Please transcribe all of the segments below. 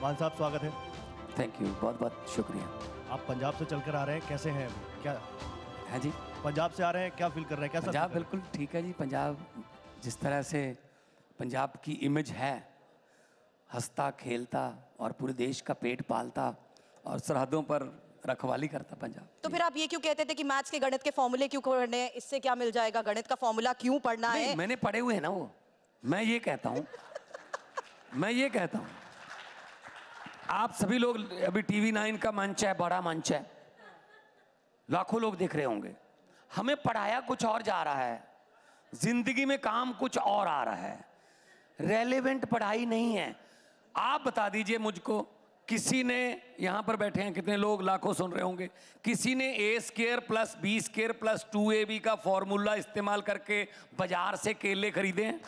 मान साहब स्वागत है। थैंक यू, बहुत बहुत शुक्रिया। आप पंजाब से चलकर आ रहे हैं, कैसे हैं? क्या है जी? पंजाब से आ रहे हैं, क्या फील कर रहे हैं? कैसा पंजाब बिल्कुल ठीक है जी। पंजाब जिस तरह से पंजाब की इमेज है, हंसता खेलता और पूरे देश का पेट पालता और सरहदों पर रखवाली करता पंजाब। तो फिर आप ये क्यों कहते थे कि मैथ्स के गणित के फॉर्मूले क्यों पढ़ने हैं? इससे क्या मिल जाएगा? गणित का फॉर्मूला क्यों पढ़ना है? मैंने पढ़े हुए हैं ना वो। मैं ये कहता हूँ मैं ये कहता हूँ आप सभी लोग, अभी टीवी 9 का मंच है, बड़ा मंच है, लाखों लोग देख रहे होंगे। हमें पढ़ाया कुछ और जा रहा है, जिंदगी में काम कुछ और आ रहा है, रेलेवेंट पढ़ाई नहीं है। आप बता दीजिए मुझको, किसी ने, यहाँ पर बैठे हैं कितने लोग, लाखों सुन रहे होंगे, किसी ने a² + b² + 2ab का फॉर्मूला इस्तेमाल करके बाजार से केले खरीदे हैं?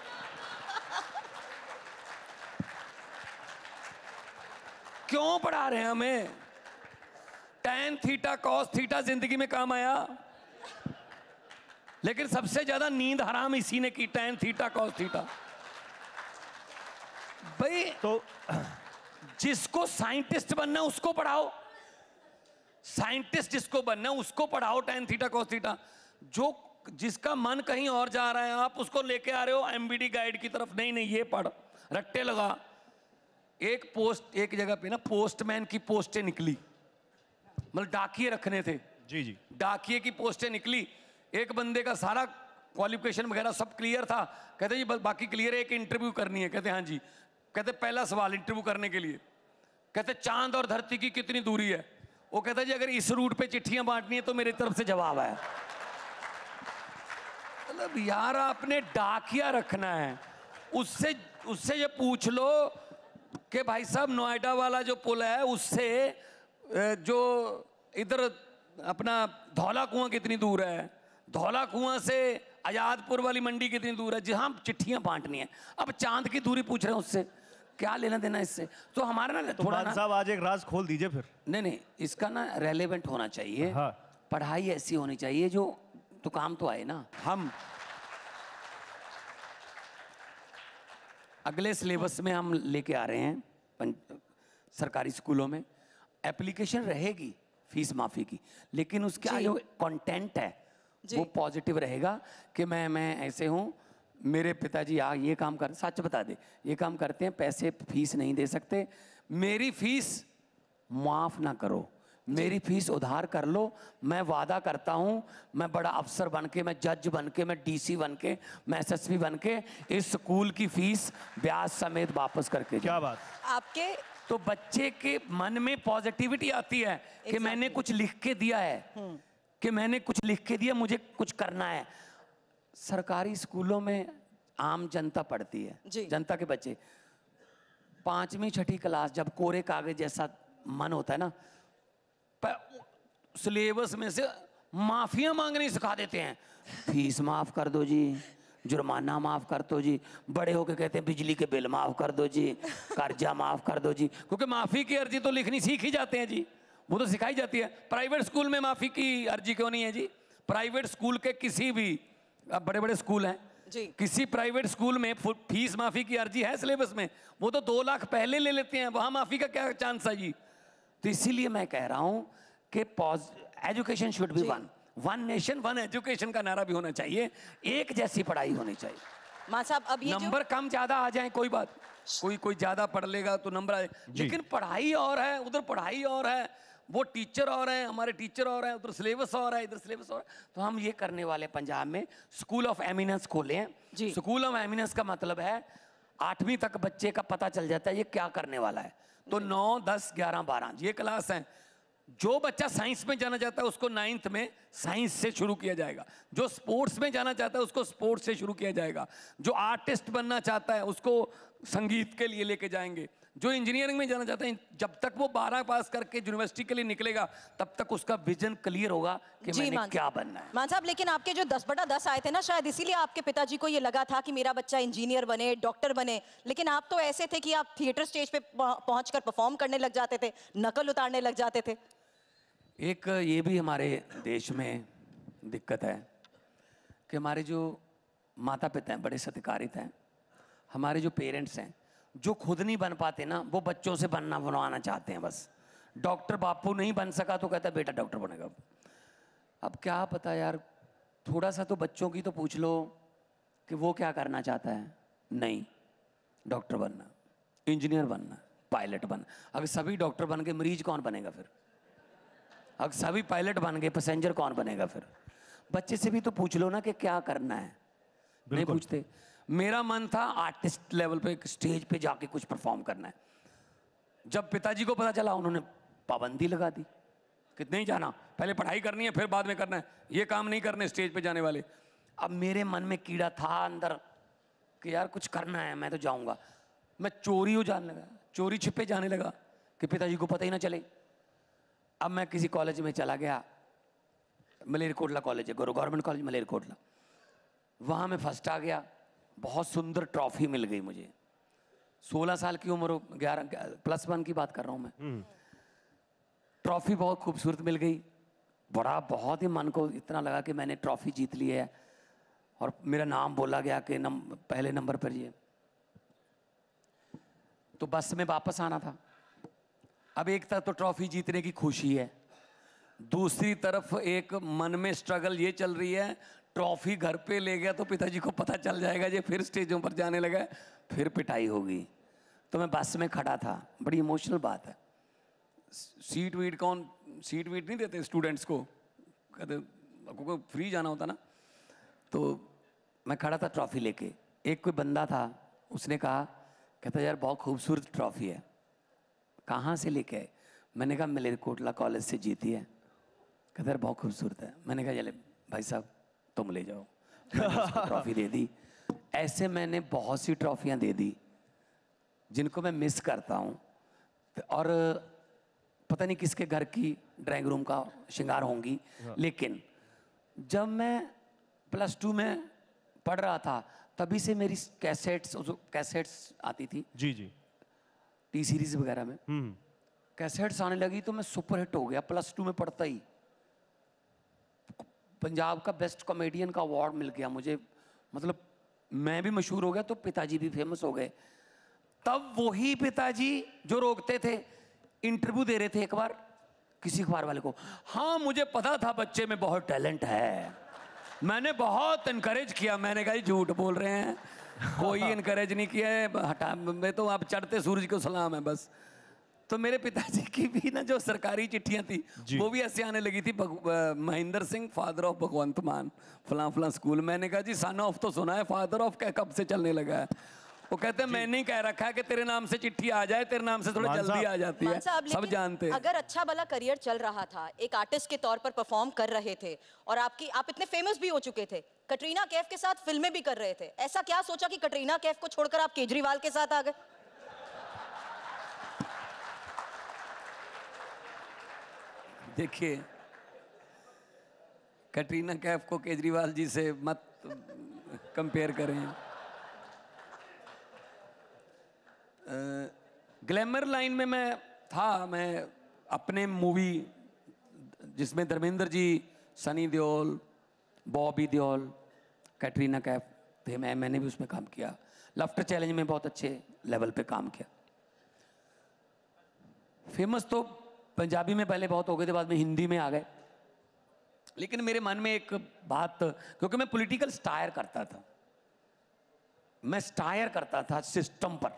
क्यों पढ़ा रहे हैं हमें? tan थीटा cos थीटा जिंदगी में काम आया, लेकिन सबसे ज्यादा नींद हराम इसी ने की, tan थीटा cos थीटा। भाई तो जिसको साइंटिस्ट बनना उसको पढ़ाओ, साइंटिस्ट जिसको बनना उसको पढ़ाओ tan थीटा cos थीटा। जो जिसका मन कहीं और जा रहा है, आप उसको लेके आ रहे हो एमबीडी गाइड की तरफ। नहीं नहीं, ये पढ़, रट्टे लगा। एक जगह पे ना पोस्टमैन की पोस्टें निकली, मतलब डाकिये रखने थे। जी जी, डाकिये की पोस्टें निकली। एक बंदे का सारा क्वालिफिकेशन वगैरह सब क्लियर था। कहते जी बस बाकी क्लियर है, एक इंटरव्यू करनी है। कहते हाँ जी। कहते पहला सवाल इंटरव्यू करने के लिए, कहते चांद और धरती की कितनी दूरी है? वो कहता जी अगर इस रूट पे चिट्ठियां बांटनी है तो मेरी तरफ से जवाब है। मतलब यार आपने डाकिया रखना है, उससे ये पूछ लो कि भाई साहब नोएडा वाला जो पुल है उससे जो इधर अपना धौला कुआं कितनी दूर है, धौला कुआं से आजादपुर वाली मंडी कितनी दूर है, जहां चिट्ठियां बांटनी है। अब चांद की दूरी पूछ रहे हैं, उससे क्या लेना देना इससे? तो हमारा ना तो थोड़ा मान साहब आज एक राज खोल दीजिए फिर। नहीं, इसका ना रेलेवेंट होना चाहिए। हाँ। पढ़ाई ऐसी होनी चाहिए जो तो काम तो आए ना। हम अगले सिलेबस में हम लेके आ रहे हैं सरकारी स्कूलों में एप्लीकेशन रहेगी फीस माफी की, लेकिन उसका जो कंटेंट है वो पॉजिटिव रहेगा कि मैं ऐसे हूँ, मेरे पिताजी ये काम कर, सच बता दे, ये काम करते हैं, पैसे फीस नहीं दे सकते, मेरी फीस माफ ना करो, मेरी फीस उधार कर लो। मैं वादा करता हूं, मैं बड़ा अफसर बन के, मैं जज बन के, मैं डीसी बन के, मैं एसएसपी बन के इस स्कूल की फीस ब्याज समेत वापस करके। क्या बात! आपके तो बच्चे के मन में पॉजिटिविटी आती है कि मैंने कुछ लिख के दिया है, कि मैंने कुछ लिख के दिया, मुझे कुछ करना है। सरकारी स्कूलों में आम जनता पढ़ती है, जनता के बच्चे 5वीं 6ठी क्लास जब कोरे कागज जैसा मन होता है ना, सिलेबस में से माफिया मांगनी सिखा देते हैं। फीस माफ कर दो जी, जुर्माना माफ कर दो जी, बड़े होके कहते हैं बिजली के बिल माफ कर दो जी, कर्जा माफ कर दो जी। क्योंकि माफी की अर्जी तो लिखनी सीख ही जाते हैं जी, वो तो सिखाई जाती है। प्राइवेट स्कूल में माफी की अर्जी क्यों नहीं है जी? प्राइवेट स्कूल के किसी भी, अब बड़े बड़े स्कूल हैं जी, किसी प्राइवेट स्कूल में फीस माफी की अर्जी है सिलेबस में? वो तो 2 लाख पहले ले लेते हैं, वहां माफी का क्या चांस है जी? तो इसीलिए मैं कह रहा हूं कि education should be one nation one education का नारा भी होना चाहिए, एक जैसी पढ़ाई होनी चाहिए। मां साहब अब ये नंबर कम ज्यादा आ जाए कोई बात, कोई ज्यादा पढ़ लेगा तो नंबर आए, लेकिन पढ़ाई और है, उधर पढ़ाई और है, वो टीचर और हैं, हमारे टीचर और हैं, उधर सिलेबस और है, इधर सिलेबस और है। तो हम ये करने वाले पंजाब में स्कूल ऑफ एमिनेंस खोले हैं। स्कूल ऑफ एमिनेंस का मतलब है 8वीं तक बच्चे का पता चल जाता है ये क्या करने वाला है। तो 9, 10, 11, 12 ये क्लास हैं। जो बच्चा साइंस में जाना चाहता है उसको 9th में साइंस से शुरू किया जाएगा, जो स्पोर्ट्स में जाना चाहता है उसको स्पोर्ट्स से शुरू किया जाएगा, जो आर्टिस्ट बनना चाहता है उसको संगीत के लिए लेके जाएंगे, जो इंजीनियरिंग में जाना चाहता है, जब तक वो 12 पास करके यूनिवर्सिटी के लिए निकलेगा तब तक उसका विजन क्लियर होगा कि मैंने क्या बनना है। मान साहब, लेकिन आपके जो 10/10 आए थे ना, शायद इसीलिए आपके पिताजी को ये लगा था कि मेरा बच्चा इंजीनियर बने, डॉक्टर बने, लेकिन आप तो ऐसे थे कि आप थिएटर स्टेज पे पहुंचकर परफॉर्म करने लग जाते थे, नकल उतारने लग जाते थे। एक ये भी हमारे देश में दिक्कत है कि हमारे जो माता पिता हैं बड़े सत्कारित हैं, हमारे जो पेरेंट्स हैं जो खुद नहीं बन पाते ना वो बच्चों से बनवाना चाहते हैं बस। डॉक्टर बापू नहीं बन सका तो कहता है बेटा डॉक्टर बनेगा। अब क्या पता यार, थोड़ा सा तो बच्चों की तो पूछ लो कि वो क्या करना चाहता है। नहीं, डॉक्टर बनना, इंजीनियर बनना, पायलट बनना। अगर सभी डॉक्टर बन के मरीज कौन बनेगा फिर? अगर सभी पायलट बन गए पैसेंजर कौन बनेगा फिर? बच्चे से भी तो पूछ लो ना कि क्या करना है। नहीं पूछते। मेरा मन था आर्टिस्ट लेवल पे स्टेज पे जाके कुछ परफॉर्म करना है। जब पिताजी को पता चला उन्होंने पाबंदी लगा दी कि नहीं जाना, पहले पढ़ाई करनी है फिर बाद में करना है, ये काम नहीं करने स्टेज पे जाने वाले। अब मेरे मन में कीड़ा था अंदर कि यार कुछ करना है, मैं तो जाऊंगा। मैं चोरी हो जाने लगा, चोरी छिपे जाने लगा कि पिताजी को पता ही ना चले। अब मैं किसी कॉलेज में चला गया, मलेरकोटला कॉलेज है, गवर्नमेंट कॉलेज मलेरकोटला। वहाँ मैं फर्स्ट आ गया, बहुत सुंदर ट्रॉफी मिल गई मुझे। 16 साल की उम्र, 11+1 की बात कर रहा हूँ मैं। ट्रॉफी बहुत खूबसूरत मिल गई, बड़ा बहुत ही मन को इतना लगा कि मैंने ट्रॉफी जीत ली है। और मेरा नाम बोला गया कि पहले नंबर पर ये। तो बस में वापस आना था। अब एक तरफ तो ट्रॉफी जीतने की खुशी है, दूसरी तरफ एक मन में स्ट्रगल ये चल रही है, ट्रॉफी घर पे ले गया तो पिताजी को पता चल जाएगा, ये फिर स्टेजों पर जाने लगा, फिर पिटाई होगी। तो मैं बस में खड़ा था, बड़ी इमोशनल बात है। सीट वीट नहीं देते स्टूडेंट्स को, कहते आपको फ्री जाना होता ना। तो मैं खड़ा था ट्रॉफी लेके, एक कोई बंदा था, उसने कहा, कहता यार बहुत खूबसूरत ट्रॉफी है, कहाँ से लेके आए? मैंने कहा मलेरकोटला कॉलेज से जीती है। कहता यार बहुत खूबसूरत है। मैंने कहा चले भाई साहब तुम ले जाओ। मैंने उसको ट्रॉफी दे दी। ऐसे मैंने बहुत सी ट्रॉफियाँ दे दी जिनको मैं मिस करता हूँ। और पता नहीं किसके घर की ड्राइंग रूम का श्रृंगार होंगी। लेकिन जब मैं +2 में पढ़ रहा था तभी से मेरी कैसेट्स आती थी जी जी। टी सीरीज वगैरह में कैसेट्स आने लगी तो मैं सुपरहिट हो गया। +2 में पढ़ता ही पंजाब का बेस्ट कॉमेडियन का अवार्ड मिल गया मुझे। मतलब मैं भी मशहूर हो गया तो पिताजी भी फेमस हो गए। तब वही पिताजी जो रोकते थे इंटरव्यू दे रहे थे एक बार किसी अखबार वाले को। हाँ मुझे पता था बच्चे में बहुत टैलेंट है, मैंने बहुत इनकरेज किया। मैंने कहा झूठ बोल रहे हैं, कोई इनकरेज नहीं किया है, हटा मैं तो आप चढ़ते सूरज को सलाम है बस। तो मेरे पिताजी की भी ना जो सरकारी चिट्ठियां थी वो भी ऐसे आने लगी थी, महेंद्र सिंह फादर ऑफ भगवंत मान फलां फलां स्कूल। मैंने कहा जी सन ऑफ तो सुना है, फादर ऑफ क्या कब से चलने लगा है? वो कहते हैं मैंने ही कह रखा है कि तेरे नाम से चिट्ठी आ जाए, तेरे नाम से थोड़ा जल्दी आ जाती है, सब जानते हैं। अगर अच्छा भला करियर चल रहा था, एक आर्टिस्ट के तौर पर परफॉर्म कर रहे थे और आप इतने फेमस भी हो चुके थे, कटरीना कैफ के साथ फिल्में भी कर रहे थे, ऐसा क्या सोचा कि कटरीना कैफ को छोड़कर आप केजरीवाल के साथ आ गए? देखिए कटरीना कैफ को केजरीवाल जी से मत कंपेयर करें। ग्लैमर लाइन में मैं था, मैं अपने मूवी जिसमें धर्मेंद्र जी, सनी देओल, बॉबी देओल, कैटरीना कैफ थे, मैंने भी उसमें काम किया। लाफ्टर चैलेंज में बहुत अच्छे लेवल पे काम किया। फेमस तो पंजाबी में पहले बहुत हो गए थे, बाद में हिंदी में आ गए। लेकिन मेरे मन में एक बात, क्योंकि मैं पॉलिटिकल स्टायर करता था, मैं स्टायर करता था सिस्टम पर,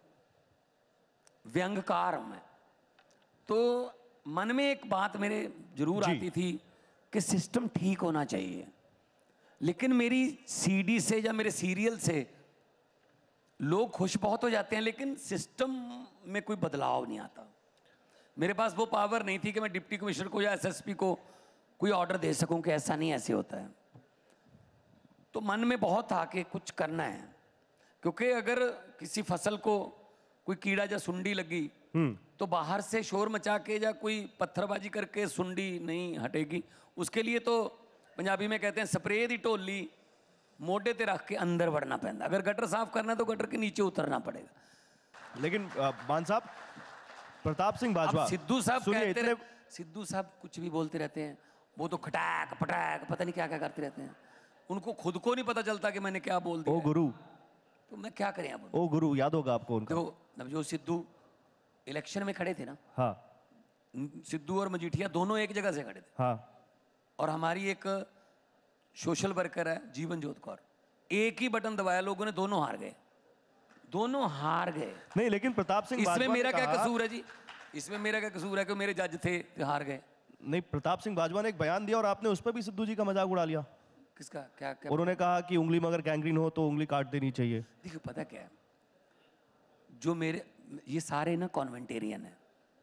व्यंग्यकार में। तो मन में एक बात मेरे जरूर आती थी कि सिस्टम ठीक होना चाहिए। लेकिन मेरी सीडी से या मेरे सीरियल से लोग खुश बहुत हो जाते हैं, लेकिन सिस्टम में कोई बदलाव नहीं आता। मेरे पास वो पावर नहीं थी कि मैं डिप्टी कमिश्नर को या एसएसपी को कोई ऑर्डर दे सकूं कि ऐसा नहीं ऐसे होता है। तो मन में बहुत था कि कुछ करना है, क्योंकि अगर किसी फसल को कोई कीड़ा या सुंडी लगी तो बाहर से शोर मचा के या कोई पत्थरबाजी करके सुंडी नहीं हटेगी। उसके लिए तो पंजाबी में कहते हैं स्प्रे दी ढोली मोढे ते रख के अंदर बढ़ना पैंदा। अगर गटर साफ करना है तो गटर के नीचे उतरना पड़ेगा। लेकिन मान साहब, प्रताप सिंह बाजवा, सिद्धू साहब सुनिए, कहते रहे, सिद्धू साहब कुछ भी बोलते रहते हैं, वो तो खटाक पटाक पता नहीं क्या क्या करते रहते हैं। उनको खुद को नहीं पता चलता कि मैंने क्या बोल दिया। ओ गुरु, तो मैं क्या करें अब? ओ गुरु याद होगा आपको उनका। देखो नवजोत सिद्धू इलेक्शन में खड़े थे ना, हाँ सिद्धू और मजीठिया दोनों एक जगह से खड़े थे। हाँ और हमारी एक सोशल वर्कर है जीवन जोत कौर, एक ही बटन दबाया, लोगों ने दोनों हार गए, दोनों हार गए। नहीं, लेकिन प्रताप सिंह इसमें बाजवा ने मेरा क्या कहा- कसूर है जी? इसमें मेरा क्या कसूर है कि मेरे जज थे हार गए? नहीं, प्रताप सिंह बाजवा ने एक बयान दिया और आपने उस पर भी सिद्धू जी का मजाक उड़ा लिया। किसका? क्या क्या? उन्होंने कहा कि उंगली में अगर गैंग्रीन हो तो उंगली काट देनी चाहिए। देखिए पता क्या है, जो मेरे ये सारे ना कॉन्वेंटेरियन है,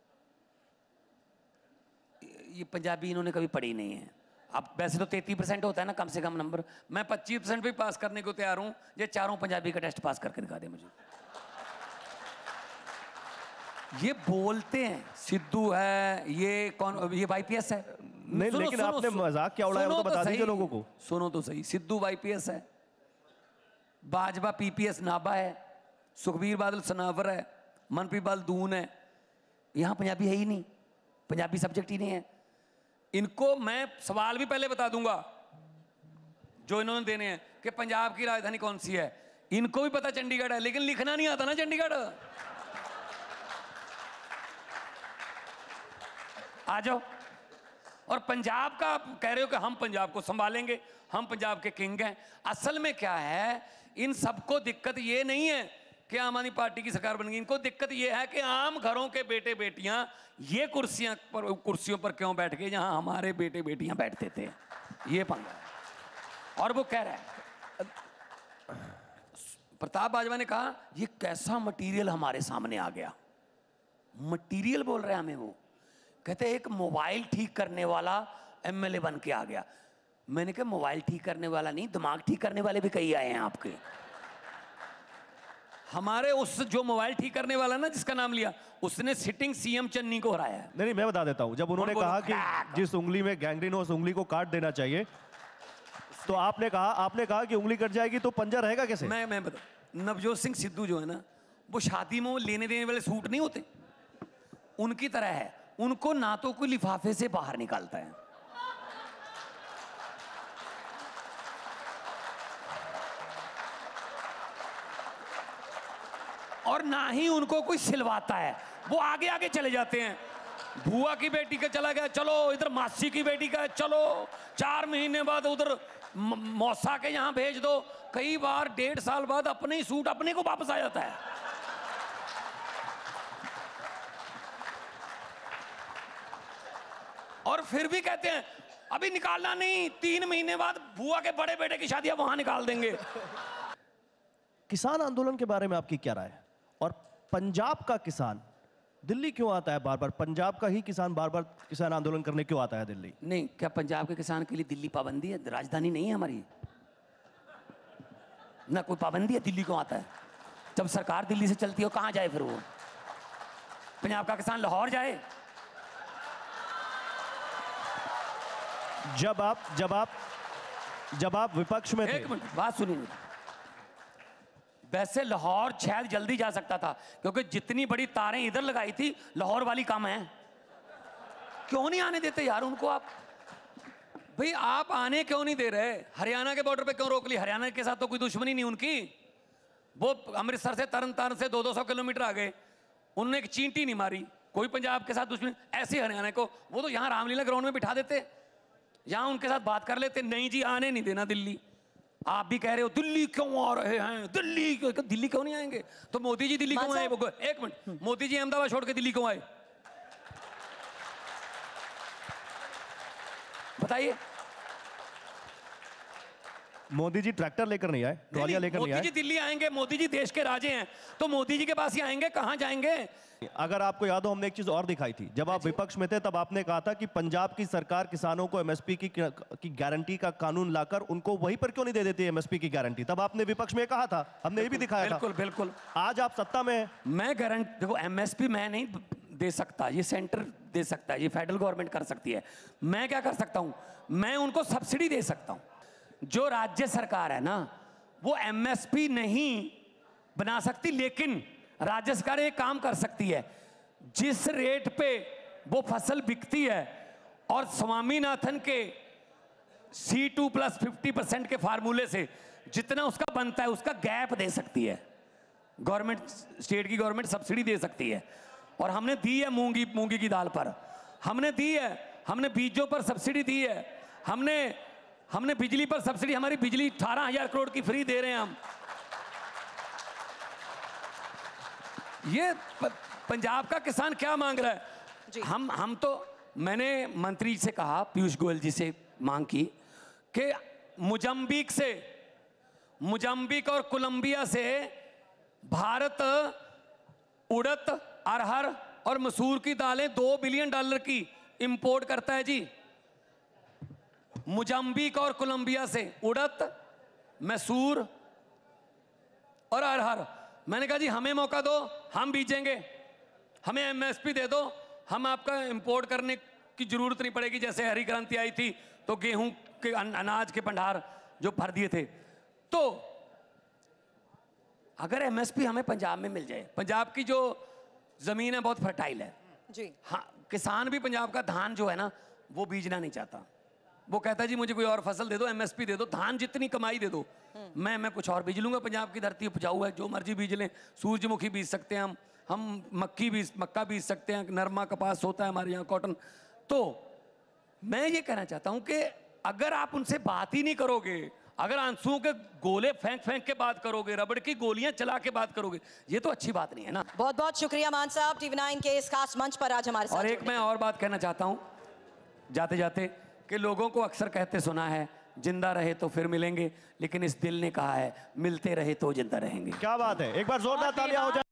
ये पंजाबी इन्होंने कभी पढ़ी नहीं है। अब वैसे तो 33% होता है ना कम से कम नंबर, मैं 25% भी पास करने को तैयार हूं, ये चारों पंजाबी का टेस्ट पास करके दिखा दे मुझे। ये बोलते हैं सिद्धू है, ये कौन, ये वाईपीएस है। नहीं, लेकिन आपने मजाक क्या उड़ाया वो तो बता दीजिए लोगों को। सुनो तो सही, सिद्धू वाईपीएस है, बाजवा पीपीएस नाभा है, सुखबीर बादल सनावर है, मनप्रीत बादल दून है। यहां पंजाबी है ही नहीं, पंजाबी सब्जेक्ट ही नहीं है। इनको मैं सवाल भी पहले बता दूंगा जो इन्होंने देने हैं कि पंजाब की राजधानी कौन सी है। इनको भी पता चंडीगढ़ है, लेकिन लिखना नहीं आता ना चंडीगढ़। आ जाओ। और पंजाब का आप कह रहे हो कि हम पंजाब को संभालेंगे, हम पंजाब के किंग हैं। असल में क्या है, इन सबको दिक्कत ये नहीं है कि आम आदमी पार्टी की सरकार बन गई, इनको दिक्कत ये है कि आम घरों के बेटे बेटियां ये कुर्सियों पर क्यों बैठ गए जहां हमारे बेटे बेटियां बैठते थे। ये पंगा है। और वो कह रहा है, प्रताप बाजवा ने कहा ये कैसा मटेरियल हमारे सामने आ गया। मटेरियल बोल रहे हैं हमें वो, कहते एक मोबाइल ठीक करने वाला एमएलए बन के आ गया। मैंने कहा मोबाइल ठीक करने वाला नहीं, दिमाग ठीक करने वाले भी कई आए हैं आपके। हमारे उस जो मोबाइल ठीक करने वाला ना जिसका नाम लिया, उसने सिटिंग सीएम चन्नी को हराया है। नहीं, मैं बता देता हूं। जब उन्होंने कहा कि जिस उंगली में गैंग्रीन हो उस उंगली को काट देना चाहिए, तो आपने कहा कि उंगली कट जाएगी तो पंजा रहेगा कैसे? मैं बता, नवजोत सिंह सिद्धू जो है ना, वो शादी में वो लेने देने वाले सूट नहीं होते, उनकी तरह है। उनको ना तो कोई लिफाफे से बाहर निकालता है, और ना ही उनको कोई सिलवाता है। वो आगे आगे चले जाते हैं। बुआ की बेटी का चला गया, चलो इधर मासी की बेटी का, चलो 4 महीने बाद उधर मौसा के यहां भेज दो। कई बार 1.5 साल बाद अपने ही सूट अपने को वापस आ जाता है। और फिर भी कहते हैं अभी निकालना नहीं, 3 महीने बाद बुआ के बड़े बेटे की शादी वहां निकाल देंगे। किसान आंदोलन के बारे में आपकी क्या राय है? और पंजाब का किसान दिल्ली क्यों आता है बार बार? पंजाब का ही किसान बार बार किसान आंदोलन करने क्यों आता है दिल्ली? नहीं, क्या पंजाब के किसान के लिए दिल्ली पाबंदी है? राजधानी नहीं है हमारी ना, कोई पाबंदी है। दिल्ली क्यों आता है? जब सरकार दिल्ली से चलती है कहां जाए फिर वो? पंजाब का किसान लाहौर जाए? जब आप विपक्ष में थे। एक मिनट बात सुनिए। वैसे लाहौर शायद जल्दी जा सकता था, क्योंकि जितनी बड़ी तारें इधर लगाई थी, लाहौर वाली कम है। क्यों नहीं आने देते यार उनको? आप भाई आप आने क्यों नहीं दे रहे? हरियाणा के बॉर्डर पे क्यों रोक ली? हरियाणा के साथ तो कोई दुश्मनी नहीं उनकी। वो अमृतसर से तरन से 200 किलोमीटर आ गए, उन्होंने एक चींटी नहीं मारी। कोई पंजाब के साथ दुश्मनी ऐसे हरियाणा को, वो तो यहाँ रामलीला ग्राउंड में बिठा देते, यहाँ उनके साथ बात कर लेते। नहीं जी, आने नहीं देना दिल्ली। आप भी कह रहे हो दिल्ली क्यों आ रहे हैं, दिल्ली क्यों नहीं आएंगे? तो मोदी जी दिल्ली क्यों आए? एक मिनट, मोदी जी अहमदाबाद छोड़ के दिल्ली क्यों आए बताइए? मोदी जी ट्रैक्टर लेकर नहीं आए, ट्रॉलियां लेकर नहीं आए। मोदी जी दिल्ली आएंगे, मोदी जी देश के राजे हैं, तो मोदी जी के पास ही आएंगे, कहां जाएंगे? अगर आपको याद हो, हमने एक चीज और दिखाई थी। जब आप विपक्ष में थे तब आपने कहा था कि पंजाब की सरकार किसानों को एमएसपी की गारंटी का कानून लाकर उनको वहीं पर क्यों नहीं दे देती एमएसपी की गारंटी? तब आपने विपक्ष में कहा था, हमने ये भी दिखाया था। बिल्कुल। आज आप सत्ता में हैं। मैं गारंटी, देखो एमएसपी मैं नहीं दे सकता, ये सेंटर दे सकता है, ये फेडरल गवर्नमेंट कर सकती है। मैं क्या कर सकता हूं? मैं उनको सब्सिडी दे सकता हूं। जो राज्य सरकार है ना, वो एमएसपी नहीं बना सकती, लेकिन राज्य सरकार एक काम कर सकती है। जिस रेट पे वो फसल बिकती है और स्वामीनाथन के C2+50% के फार्मूले से जितना उसका बनता है उसका गैप दे सकती है गवर्नमेंट, स्टेट की गवर्नमेंट सब्सिडी दे सकती है। और हमने दी है मूंगी की दाल पर, हमने दी है, हमने बीजों पर सब्सिडी दी है, हमने बिजली पर सब्सिडी, हमारी बिजली 18,000 करोड़ की फ्री दे रहे हैं हम। ये पंजाब का किसान क्या मांग रहा है? हम तो, मैंने मंत्री से कहा, पीयूष गोयल जी से मांग की कि मोजाम्बिक और कोलंबिया से भारत उड़द, अरहर और मसूर की दालें $2 बिलियन की इंपोर्ट करता है जी। मोजाम्बिक और कोलंबिया से उड़द, मसूर और अरहर। मैंने कहा जी हमें मौका दो, हम बीजेंगे, हमें एमएसपी दे दो, हम आपका इंपोर्ट करने की जरूरत नहीं पड़ेगी। जैसे हरी क्रांति आई थी तो गेहूं के अनाज के भंडार जो भर दिए थे। तो अगर एमएसपी हमें पंजाब में मिल जाए, पंजाब की जो जमीन है बहुत फर्टाइल है जी, हाँ, किसान भी पंजाब का धान जो है ना वो बीजना नहीं चाहता। वो कहता है जी मुझे कोई और फसल दे दो, एमएसपी दे दो, धान जितनी कमाई दे दो, मैं कुछ और बीज लूंगा। पंजाब की धरती उपजाऊ है, जो मर्जी बीज लें। सूरजमुखी बीज सकते हैं हम मक्का बीज सकते हैं, नरमा कपास होता है हमारे यहाँ, कॉटन। तो मैं ये कहना चाहता हूं कि अगर आप उनसे बात ही नहीं करोगे, अगर आंसुओं के गोले फेंक के बात करोगे, रबड़ की गोलियां चला के बात करोगे, ये तो अच्छी बात नहीं है ना। बहुत बहुत शुक्रिया मान साहब, TV9 के इस खास मंच पर आज हमारे साथ और एक मैं और बात कहना चाहता हूं जाते जाते, कि लोगों को अक्सर कहते सुना है जिंदा रहे तो फिर मिलेंगे, लेकिन इस दिल ने कहा है मिलते रहे तो जिंदा रहेंगे। क्या बात है, एक बार जोरदार तालियां हो जाए।